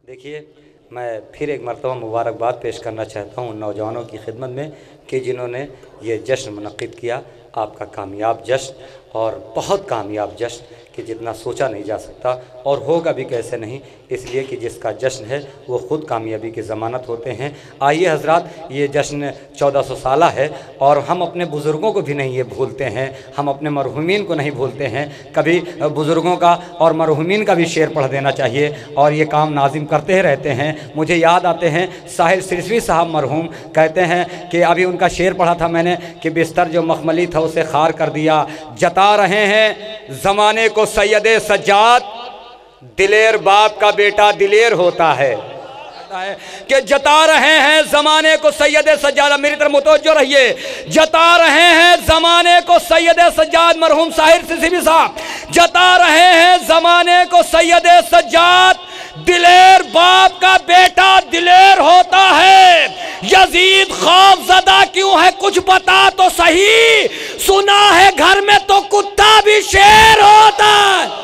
देखिए, मैं फिर एक मरतबा मुबारकबाद पेश करना चाहता हूँ उन नौजवानों की खिदमत में कि जिन्होंने ये जश्न मुनक़्क़िद किया। आपका कामयाब जश्न और बहुत कामयाब जश्न कि जितना सोचा नहीं जा सकता और होगा भी कैसे नहीं, इसलिए कि जिसका जश्न है वो ख़ुद कामयाबी की ज़मानत होते हैं। आइए हज़रात, ये जश्न 1400 साला है और हम अपने बुज़ुर्गों को भी नहीं ये भूलते हैं, हम अपने मरहूमीन को नहीं भूलते हैं। कभी बुज़ुर्गों का और मरहूमीन का भी शेर पढ़ देना चाहिए और ये काम नाज़िम करते रहते हैं। मुझे याद आते हैं साहिल सिरसवी साहब मरहूम, कहते हैं कि अभी उनका शेर पढ़ा था मैंने कि बिस्तर जो मखमली था उसे खार कर दिया, जता रहे हैं ज़माने को सैयदे सज्जाद, दिलेर बाप का बेटा दिलेर होता है कि जता रहे हैं ज़माने को सैयदे सज्जाद। मेरी तरफ मुतवज्जो रहिए, जता रहे हैं ज़माने को सैयदे सज्जाद, मरहूम साहिर सिरसवी साहब जता रहे हैं ज़माने को सैयदे सज्जाद, दिलेर बाप का बेटा दिलेर होता है। यजीद खौफज़दा क्यों है कुछ बता तो सही, सुना है घर में तो कुत्ता भी शेर होता है।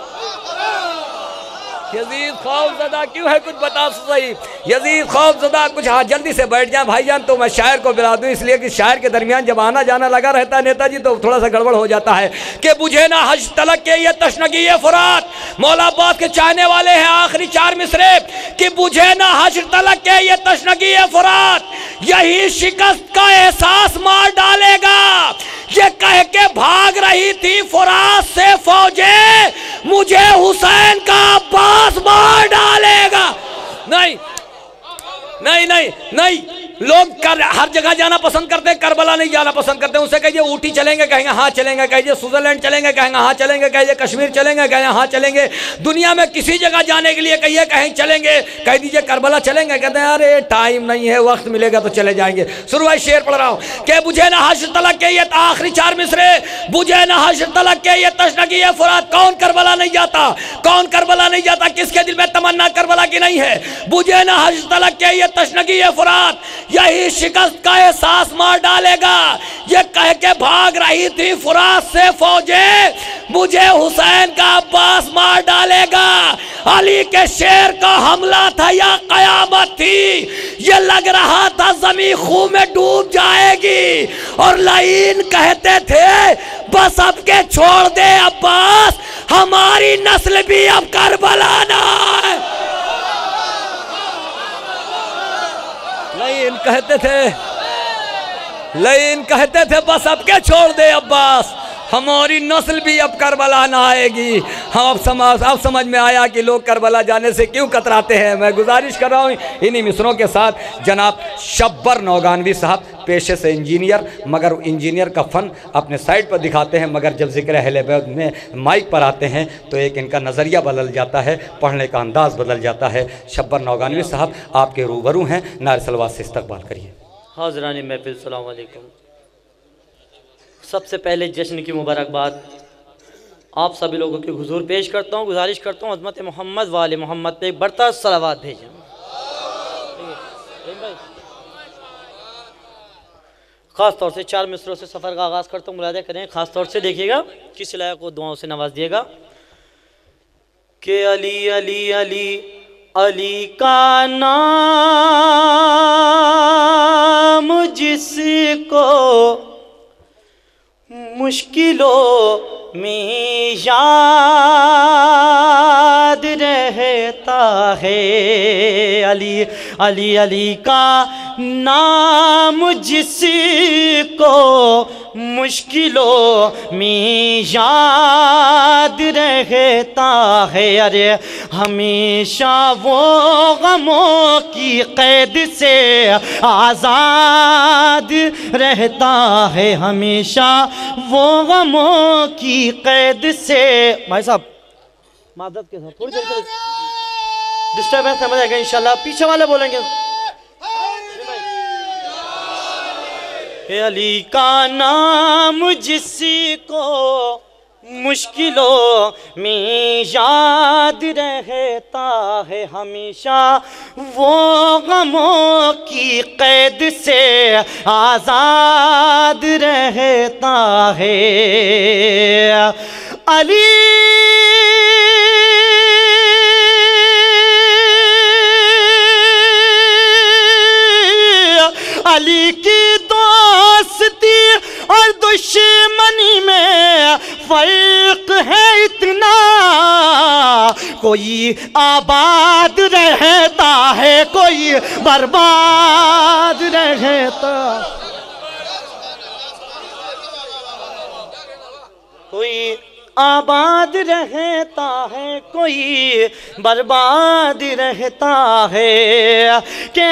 यजीद खौफज़दा क्यों है कुछ बता तो सही, यजीद खौफज़दा कुछ। हाँ जल्दी से बैठ जाए भाईजान, तो मैं शायर को बुला दूँ, इसलिए कि शायर के दरमियान जब आना जाना लगा रहता है नेताजी तो थोड़ा सा गड़बड़ हो जाता है। कि बुझे ना हज तलक के ये तशनगी ये फुरात, मौला अब्बास के चाहने वाले हैं आखिरी 4 मिसरे कि बुझे ना हज तलक के ये तशनगी ये फुरात, यही शिकस्त का एहसास मार डालेगा। ये कह के भाग रही थी फुरात से फौजें, मुझे हुसैन का अब्बास मार डालेगा। नहीं नहीं नहीं नहीं, लोग हर जगह जाना पसंद करते हैं, करबला नहीं जाना पसंद करते हैं। उसे कहिए ऊटी चलेंगे, कहेंगे हाँ चलेंगे, कहिए स्विट्जरलैंड चलेंगे, कहेंगे हाँ चलेंगे, कहिए कश्मीर चलेंगे, कहेंगे हाँ चलेंगे। दुनिया में किसी जगह जाने के लिए कहिए कहीं चलेंगे, कह दीजिए करबला चलेंगे, कहते हैं अरे टाइम नहीं है, वक्त मिलेगा तो चले जाएंगे। शुरुआत शेर पढ़ रहा हूँ कि बुझे न हश्र तलक के ये आखिरी 4 मिसरे, बुझे न हश्र तलक के ये तशनगी ये फुरात। कौन करबला नहीं जाता, कौन करबला नहीं जाता, किसके दिल में तमन्ना करबला की नहीं है। बुझे न हश्र तलक के ये तशनगी ये फुरात, यही शिकस्त का एहसास मार डालेगा। ये कह के भाग रही थी फुरात से फौजें, मुझे हुसैन का अब्बास मार डालेगा। अली के शेर का हमला था या कयामत थी, ये लग रहा था जमीन खून में डूब जाएगी। और लाइन कहते थे बस अब के छोड़ दे अब्बास, हमारी नस्ल भी अब करबला ना है। लाइन कहते थे बस अब के छोड़ दे अब्बास, हमारी नस्ल भी अब करबला ना आएगी। हम अब समझ में आया कि लोग करबला जाने से क्यों कतराते हैं। मैं गुजारिश कर रहा हूँ इन्हीं मिसरों के साथ जनाब शब्बर नौगानवी साहब, पेशे से इंजीनियर, मगर इंजीनियर का फ़न अपने साइड पर दिखाते हैं, मगर जब ज़िक्र अहले बैत में माइक पर आते हैं तो एक इनका नज़रिया बदल जाता है, पढ़ने का अंदाज़ बदल जाता है। शब्बर नौगानवी साहब आपके रूबरू हैं, नारे सलवात से इस्तकबाल करिए। हाज़रानी महफ़िल अस्सलाम वालेकुम। सबसे पहले जश्न की मुबारकबाद आप सभी लोगों के हुजूर पेश करता हूँ। गुजारिश करता हूँ हज़रत मोहम्मद वाले मोहम्मद पे एक बढ़ता सलावात भेजें। ख़ास तौर से 4 मिसरों से सफ़र का आगाज़ करता हूँ, मुलाज़ा करें। ख़ास तौर से देखिएगा, किस इलाक़े को दुआओं से नवाज दिएगा कि अली अली अली अली का नाम जिसको मुश्किलों में याद रहता है। अली अली अली का नाम जिसको मुश्किलों में याद रहता है। अरे हमेशा वो गमों की कैद से आज़ाद रहता है, हमेशा वो गमों की कैद से। भाई साहब मादत के साथ थोड़ी देर डिस्टर्बेंस समझ आएगा इंशाल्लाह, पीछे वाले बोलेंगे। अली का नाम जिसको मुश्किलों में याद रहता है, हमेशा वो गमों की कैद से आज़ाद रहता है। अली کوئی آباد رہتا ہے کوئی برباد رہتا کوئی آباد رہتا ہے کوئی برباد رہتا ہے کہ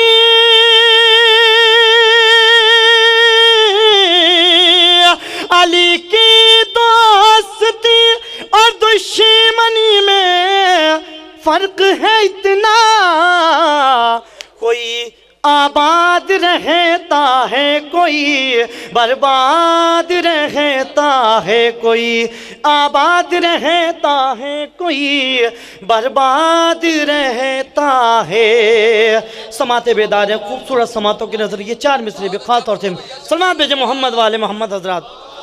علی کی دوستی اور دشمنی میں فرق ہے اتنا کوئی آباد رہتا ہے کوئی برباد رہتا ہے کوئی آباد رہتا ہے کوئی برباد رہتا ہے سماعت بیدار ہیں خوبصورت سماعتوں کے نظر یہ چار مصرے بھی خاص طور سے سلام بھیجے محمد والے محمد حضرات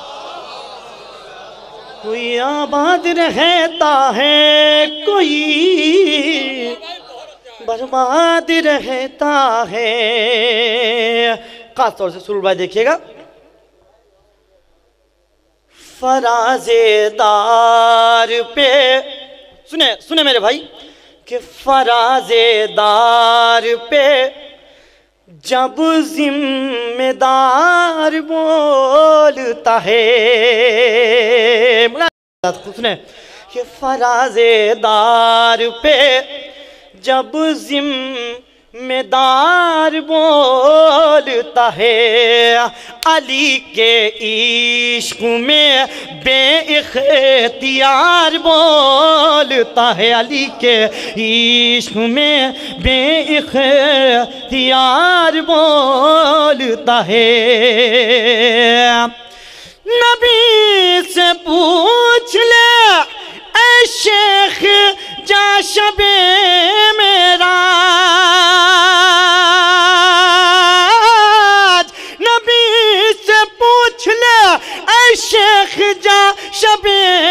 کوئی آباد رہتا ہے کوئی برباد رہتا ہے خاص طور سے سرور بھائی دیکھئے گا فراز دار پہ سنیں میرے بھائی کہ فراز دار پہ جب ذمہ دار بولتا ہے سنیں کہ فراز دار پہ جب ذمہ دار بولتا ہے علی کے عشق میں بے اختیار بولتا ہے علی کے عشق میں بے اختیار بولتا ہے نبی سے پوچھ لے اے شیخ جا شب معراج نبی سے پوچھ لے اے شیخ جا شب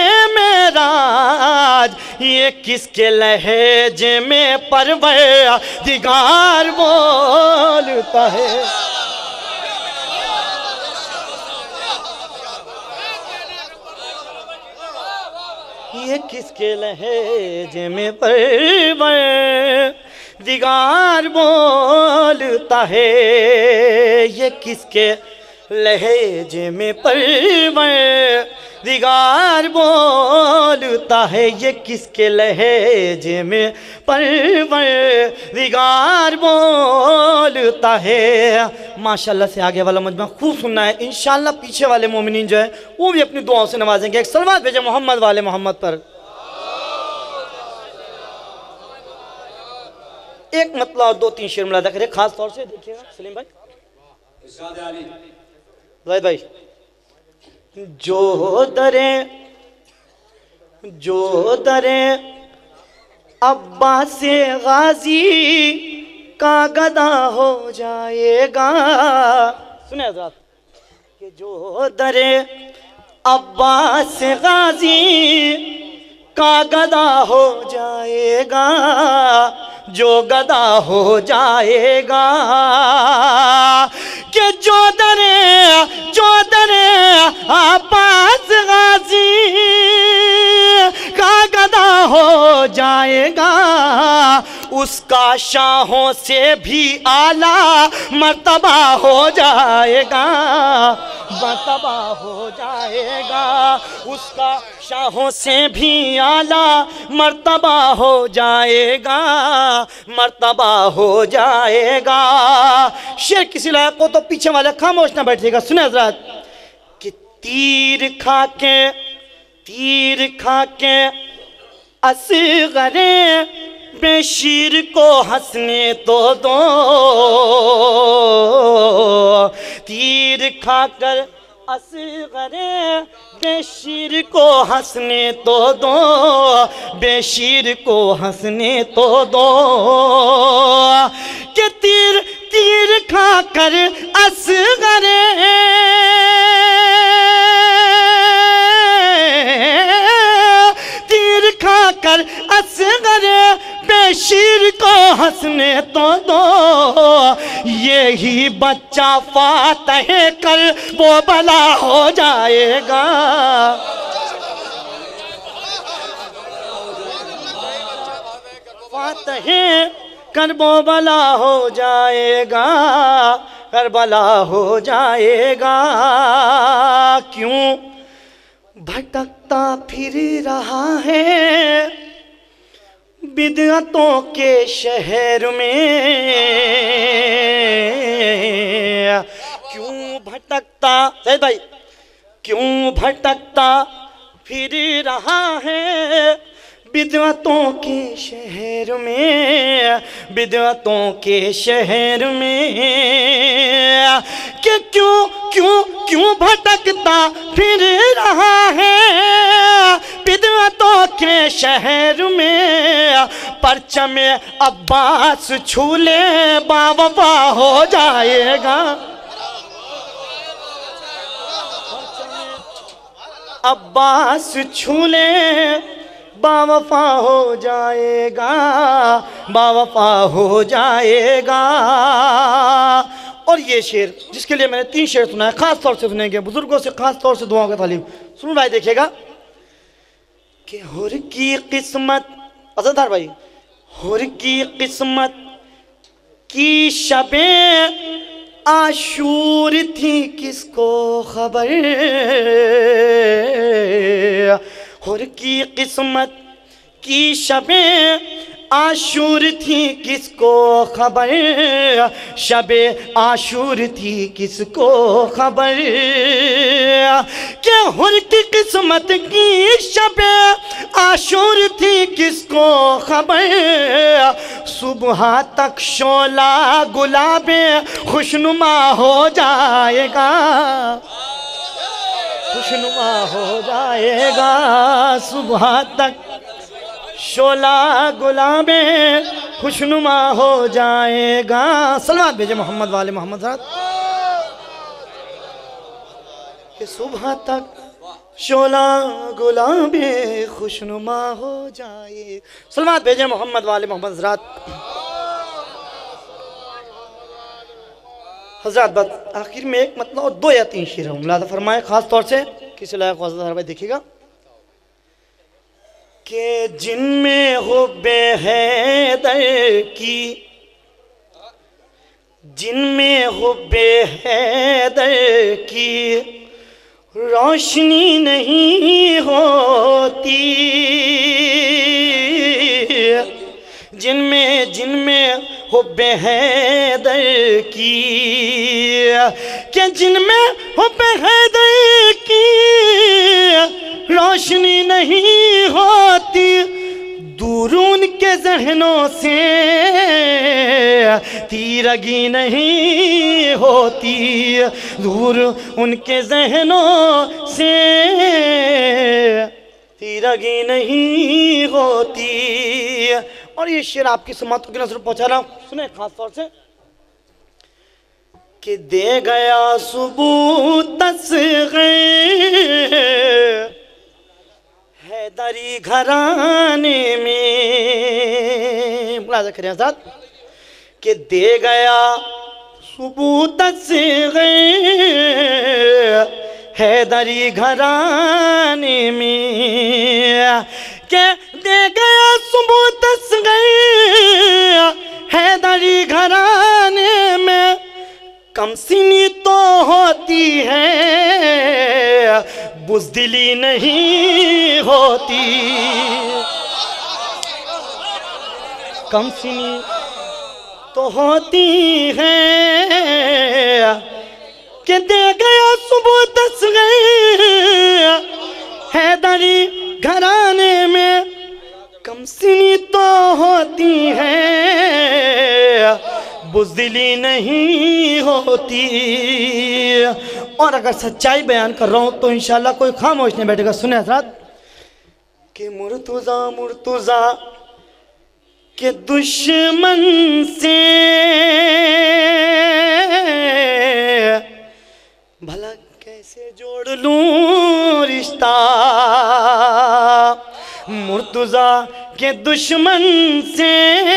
معراج یہ کس کے لہجے میں پروردگار بولتا ہے یہ کس کے لہجے میں پروردگار بولتا ہے یہ کس کے لہجے میں پروردگار بولتا ہے یہ کس کے لہجے میں پروردگار بولتا ہے ماشاءاللہ سے آگے والا مجمع خوب سننا ہے انشاءاللہ پیچھے والے مومنین جو ہیں وہ بھی اپنی دعاؤں سے نوازیں گے ایک صلوات بھیجیں محمد والے محمد پر ایک مطلع اور دو تین شعر ملادہ کرے خاص طور سے دیکھئے گا سلیم بھائی ارشاد علی زاہد بھائی جو درے عباس غازی کا گدا ہو جائے گا سنیں حضرات کہ جو درے عباس غازی کا گدا ہو جائے گا جو گدا ہو جائے گا کہ جو درے عباس غازی کا گدا ہو جائے گا اس کا شاہوں سے بھی اعلیٰ مرتبہ ہو جائے گا مرتبہ ہو جائے گا اس کا شاہوں سے بھی اعلیٰ مرتبہ ہو جائے گا مرتبہ ہو جائے گا شعر کسی لائق کو تو پیچھے والا خاموش نہ بیٹھے گا سنیں حضرات کہ تیر کھا کے اصغر بشیر کو ہنسنے تو دو تیر کھا کر اصغر بشیر کو ہنسنے تو دو بشیر کو ہنسنے تو دو کہ تیر کھا کر اصغر تیر کھا کر اصغر بشیر کو ہنسنے تو دو یہی بچہ فاتح کر وہ بلا ہو جائے گا فاتح کربلا ہو جائے گا، کربلا ہو جائے گا، کیوں بھٹکتا پھر رہا ہے بدعتوں کے شہر میں، کیوں بھٹکتا سید بھائی کیوں بھٹکتا پھر رہا ہے بدعتوں کے شہر میں، بدعتوں کے شہر میں، کہ کیوں بھٹکتا پھر رہا ہے بدعتوں کے شہر میں، پرچم عباس چھولے باوفا ہو جائے گا، عباس چھولے باوفا ہو جائے گا، باوفا ہو جائے گا۔ اور یہ شعر جس کے لیے میں نے 3 شعر سنا ہے، خاص طور سے سنیں گے بزرگوں سے، خاص طور سے دعاؤں کا تعلیم سنو بھائی، دیکھے گا کہ حر کی قسمت، عزتدار بھائی، حر کی قسمت کی شبیں عاشور تھی کس کو خبر، حر کی قسمت کی شبیں عاشور تھی کس کو خبر، شب عاشور تھی کس کو خبر، کہ حر کی قسمت کی شب عاشور تھی کس کو خبر، صبح تک شعلہ گلاب خوشنما ہو جائے گا، خوشنما ہو جائے گا، صبح تک شعلہ گلاب خوشنما ہو جائے گا۔ صلوات بھیجے محمد والے محمد صاحب، کہ صبح تک شعلہ گلاب خوشنما ہو جائے، صلوات بھیجے محمد والے محمد حضرات۔ حضرات بات آخر میں ایک مطلب اور 2 یا 3 شعر ہوں، ملاحظہ فرمائے خاص طور سے کسی لائق واضح حضرات دیکھے گا کہ جن میں حب حیدر کی، جن میں حب حیدر کی روشنی نہیں ہوتی، جن میں حب حیدر کی، کہ جن میں حب حیدر کی روشنی نہیں ہوتی، دور ان کے ذہنوں سے تیرگی نہیں ہوتی، دور ان کے ذہنوں سے تیرگی نہیں ہوتی۔ اور یہ شعر آپ کی سماعتوں کی نظر پہنچا رہا ہوں، سنیں خاص طور سے، کہ دے گیا ثبوت اصغر حیدری گھرانے میں، ملاحظہ کریں حضرات، کہ دے گیا ثبوت اصغر حیدری گھرانے میں، کہ دے گیا ثبوت اصغر حیدری گھرانے میں، کم سنی تو ہوتی ہے بزدلی نہیں ہوتی، کم سنی تو ہوتی ہے، کہ دے گیا ثبوت اصغر حیدری گھرانے میں، کم سنی تو ہوتی ہے بزدلی نہیں ہوتی۔ اور اگر سچائی بیان کر رہا ہوں تو انشاءاللہ کوئی خاموش نہیں بیٹھے گا، سنیں حضرات، کہ مرتضیٰ کے دشمن سے بھلا کیسے جوڑ لوں رشتہ، مرتضیٰ کے دشمن سے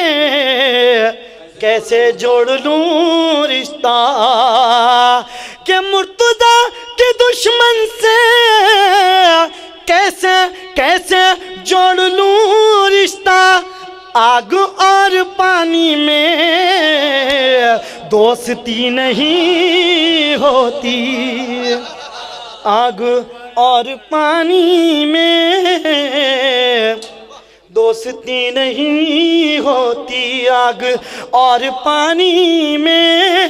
کیسے جوڑ لوں رشتہ، کہ مرتضیٰ کے دشمن سے کیسے جوڑ لوں رشتہ، आग और पानी में दोस्ती नहीं होती, आग और पानी में दोस्ती नहीं होती, आग और पानी में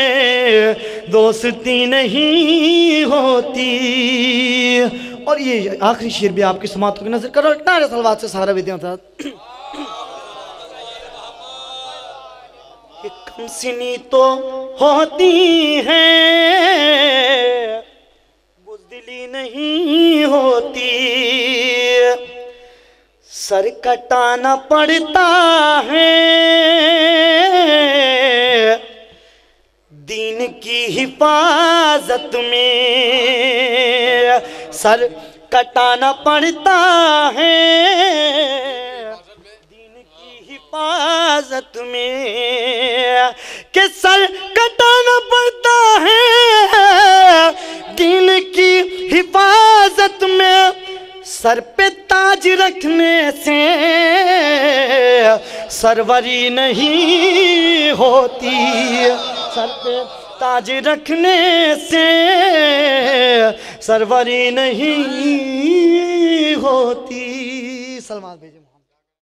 दोस्ती नहीं होती। और ये आखिरी शेर भी आपकी समातों की नजर करो, इतना सलवात से सारा विद्या था। ये कमसिनी तो होती है, बुज़दिली नहीं होती, सर कटाना पड़ता है दीन की हिफाजत में, सर कटाना पड़ता है दीन की हिफाजत में, कि सर कटाना पड़ता है दीन की हिफाजत में, सर पे ताज रखने से सरवरी नहीं होती, सर पे ताज रखने से सरवरी नहीं होती। सलमान भेजे।